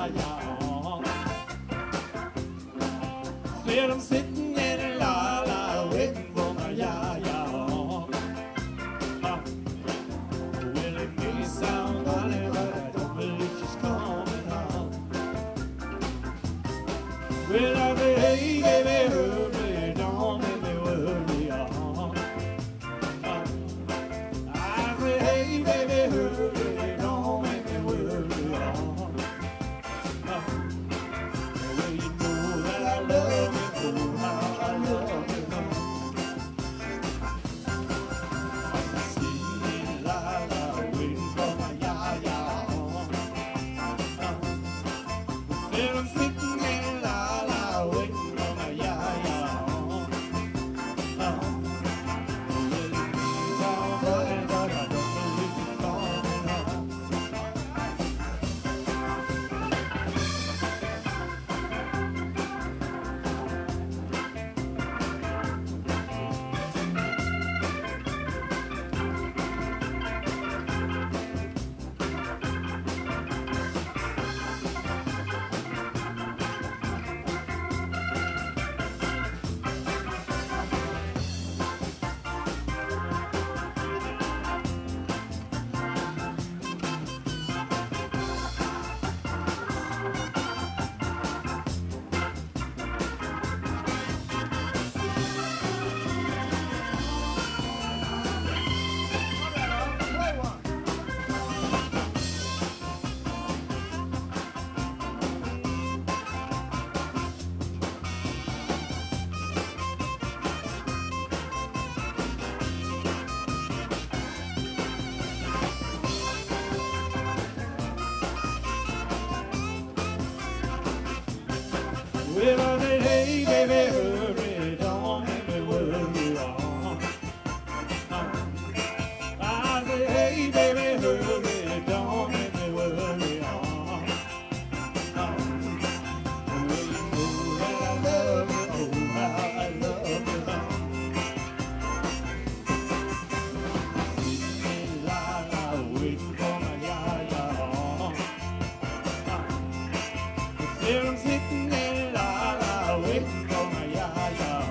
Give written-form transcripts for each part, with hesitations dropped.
yeah. Said I'm sitting in a la-la waiting for my yeah. Well, it may sound funny, but I don't believe she's coming home. Well, I say, hey, baby, hurry, don't make me worry, I say, hey, baby, hurry, don't make me worry, well, you know that I love you, oh, how I love you, I'm sitting la-la, waiting for my yeah. Said I'm sitting in la-la, waiting for my yeah. Well, it may sound funny, but I don't believe it's coming home. Well, I said, hey, baby, hurry, don't make me worry, I said, hey, baby, hurry, don't make me worry, well, you know that I love you, oh, how I love you, sitting la-la, waiting for my yeah. Said I'm sitting in la-la, waiting for my yeah.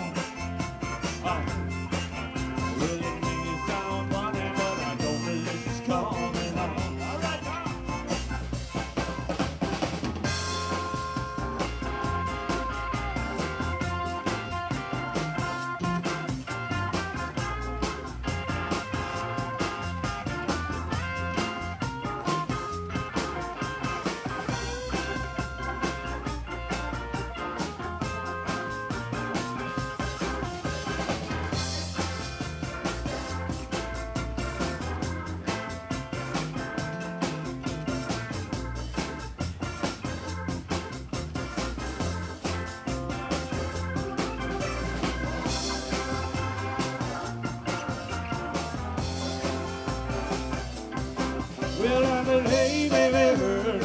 Well, it may sound funny, but I don't believe she's coming home. All right, now. Well, I said, hey, baby, hurry,